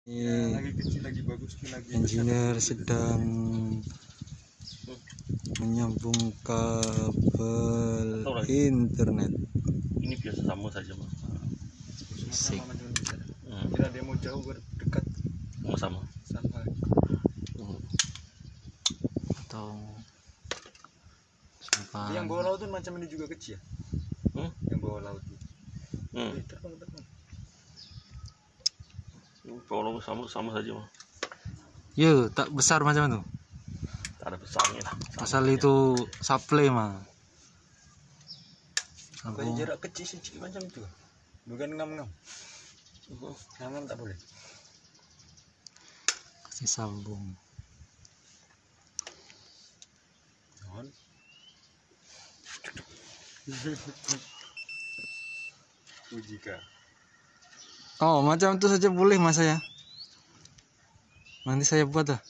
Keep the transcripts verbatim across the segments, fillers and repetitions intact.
Ya, lagi kecil, lagi bagus, lagi engineer sedang menyambung kabel internet. Ini biasa sama saja mas. Sama Hmm. Kira dia mau jauh dekat. Mau sama. Sama. Hmm. Atau simpan. Yang bawah laut tuh macam ini juga kecil. Hmm? Yang bawah laut. Hmm. Eh, terbang, terbang. Kalau sama sama saja mah. Yo, tak besar macam itu. Tak ada besarnya lah. Asal itu supply mah. Kalau jarak kecil sih macam itu. Bukan ngam-ngam. Ngam-ngam tak boleh. Kasih sambung. Non. Ujika. Oh, macam itu saja boleh mas saya. Nanti saya buat dah.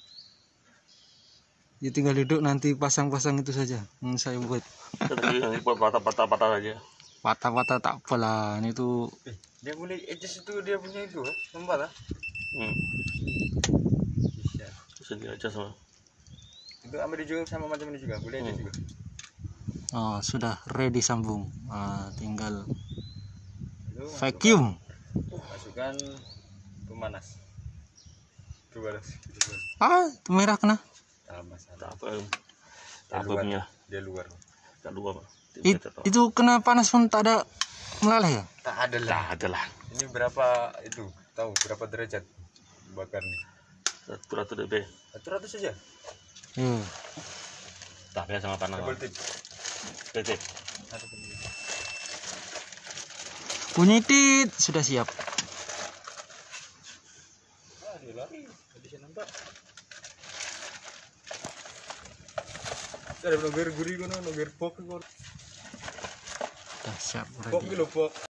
Ya tinggal duduk nanti pasang-pasang itu saja. Hmm, saya buat. Nanti buat patah-patah-patah saja. Patah-patah tak apalah. Ini tuh. Eh, dia boleh adjust itu dia punya itu, lembah lah. Hmm. Bisa. Sendiri aja sama. Itu ambil dijual sama macam ini juga, boleh aja Hmm. juga. Oh, sudah ready sambung. Ah, tinggal Itu vacuum. Masukkan pemanas. Itu balas. Ah, itu merah kena. Tak masalah. Tak apa. Tak Dia apa luar. punya. Dia luar. Tak dua mah. It, itu kena panas pun tak ada melaleh ya? Tak ada lah. Tak ada lah. Ini berapa itu? Tahu berapa derajat bakar nih? Satu ratus db. Satu ratus saja. Iya. Tak biasa sama panas. Double tip. Tete. Satu penting. Bunyi tit sudah siap. Ah, dia lari. Tadi saya nampak. Ada noger gurih kono, noger pok kono. Sudah siap Pok ready. gitu pok.